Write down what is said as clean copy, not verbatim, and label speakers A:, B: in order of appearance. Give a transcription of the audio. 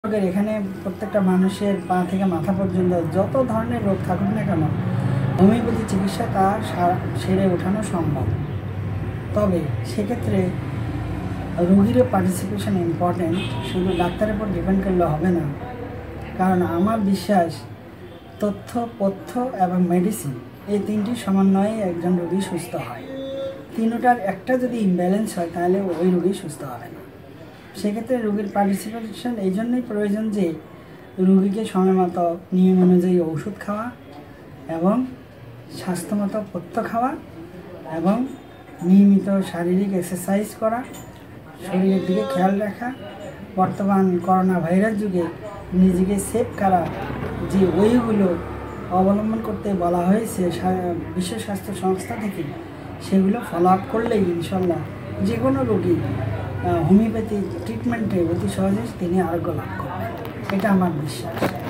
A: রোগের এখানে প্রত্যেকটা মানুষের পা থেকে মাথা পর্যন্ত যত ধরনের রোগ থাকুক না কেন হোমিওপ্যাথি চিকিৎসা তা সেরে ওঠানো সম্ভব। তবে সেক্ষেত্রে রোগীরও পার্টিসিপেশন ইম্পর্টেন্ট, শুধু ডাক্তারের উপর ডিপেন্ড করলে হবে না। কারণ আমার বিশ্বাস তথ্য, পথ্য এবং মেডিসিন এই তিনটি সমন্বয়ে একজন রোগী সুস্থ হয়। তিনটার একটা যদি ইমব্যালেন্স হয় তাহলে ওই রোগী সুস্থ হবে না। সেক্ষেত্রে রোগীর পার্টিসিপেশন এই জন্যই প্রয়োজন যে রোগীকে সময় মতো নিয়ম অনুযায়ী ওষুধ খাওয়া এবং স্বাস্থ্যমতো পথ্য খাওয়া এবং নিয়মিত শারীরিক এক্সারসাইজ করা, শরীরের দিকে খেয়াল রাখা, বর্তমান করোনা ভাইরাস যুগে নিজেকে সেফ করা যে ওয়েগুলো অবলম্বন করতে বলা হয়েছে বিশ্ব স্বাস্থ্য সংস্থা থেকে, সেগুলো ফলো আপ করলেই ইনশাল্লাহ যে কোনো রোগী হোমিওপ্যাথি ট্রিটমেন্টে অতি সহজে তিনি আরোগ্য লাভ করবেন। এটা আমার বিশ্বাস।